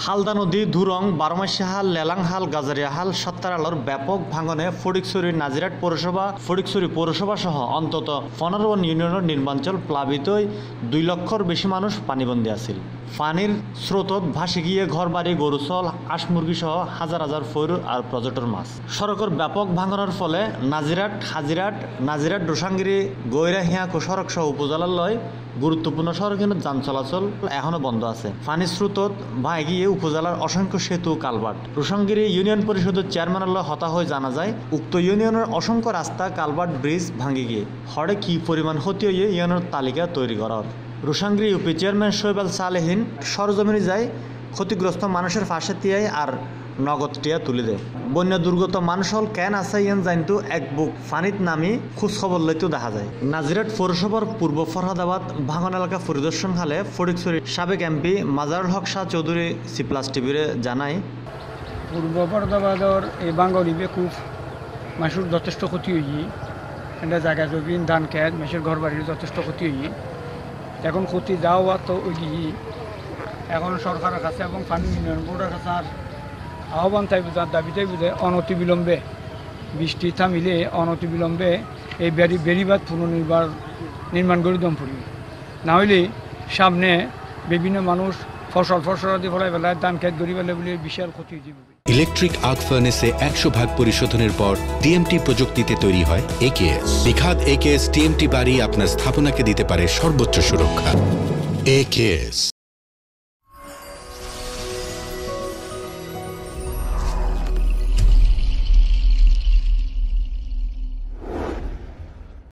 হালদা নদী, ধুরং, বারমাসিহাল, লেলাংহাল, গাজারিয়াহাল, সাত্তারালর ব্যাপক ভাঙনে ফটিকছড়ি নাজিরাট পৌরসভা, ফটিকছড়ি পৌরসভা সহ অন্তত 15 ইউনিয়নের নির্মাঞ্চল প্লাবিত 2 লক্ষর বেশি মানুষ পানিবন্দী আছিল। পানির স্রোতত ভাসি গিয়ে ঘরবাড়ি, গরুচল, হাঁস মুরগি সহ হাজার হাজার ফৈর আর পর্যটন মাছ। সড়কের ব্যাপক ভাঙনের ফলে নাজিরাট, হাজিরাট, নাজিরাট, রোসাঙ্গিরি, গৈরাহিয়া সড়ক সহ উপজেলার লয় গুরুত্বপূর্ণ সড়কের যান চলাচল এখনো বন্ধ আছে। পানির স্রোতত ভাঙে গিয়ে উপজেলার অসংখ্য সেতু, কালভার্ট। রোসাঙ্গিরি ইউনিয়ন পরিষদের চেয়ারম্যানের লয় হতা হয়ে জানা যায়, উক্ত ইউনিয়নের অসংখ্য রাস্তা, কালভার্ট, ব্রিজ ভাঙে গিয়ে হরে কি পরিমাণ ক্ষতি হয়ে ইউনিয়নের তালিকা তৈরি করার। রোসাঙ্গিরি ইউপি চেয়ারম্যান শোয়েব আল সালেহীন সরজমিনে যায়, ক্ষতিগ্রস্ত মানুষের পাশে তিয়াই আর নগদ টিয়া তুলে দেয়। বন্যা দুর্গত মানুষ হল কেন আছে ইয়ান জানতো এক বুক ফানিত নামি খোঁজ খবর লইতেও দেখা যায়। নাজিরাট পৌরসভার পূর্ব ফরহাদাবাদ ভাঙন এলাকা পরিদর্শন হালে ফটিকছড়ির সাবেক এমপি মাজারুল হক শাহ চৌধুরী সিপ্লাস টিভিরে জানায়, পূর্ব ফরহাদাবাদর এই বাঙ্গলিবে খুব মানুষের যথেষ্ট ক্ষতি হয়ে এটা জায়গা জমিন, ধান খেত, মেসের ঘর বাড়ির যথেষ্ট ক্ষতি হয়ে এখন ক্ষতি যাওয়া তো ওই এখন সরকারের কাছে এবং পানি উন্নয়ন বোর্ডের কাছে আর আহ্বান তাই বুঝার দাবিটাই বুঝে অনতিবিলম্বে বৃষ্টি থামিলে অনতিবিলম্বে এই বেড়িবাঁধ নির্মাণ করে দম পড়ি, না হইলে সামনে বিভিন্ন মানুষ ফসলাদি ফলাই বেলায় ধান খেত গড়ি বেলে বলে বিশাল ক্ষতি হয়ে যাবে। ইলেকট্রিক আর্ক ফার্নেসে 100% পরিশোধনের পর টিএমটি প্রযুক্তিতে তৈরি হয় একেএস। বিখাত একেএস টিএমটি বাড়ি আপনার স্থাপনাকে দিতে পারে সর্বোচ্চ সুরক্ষা। একেএস।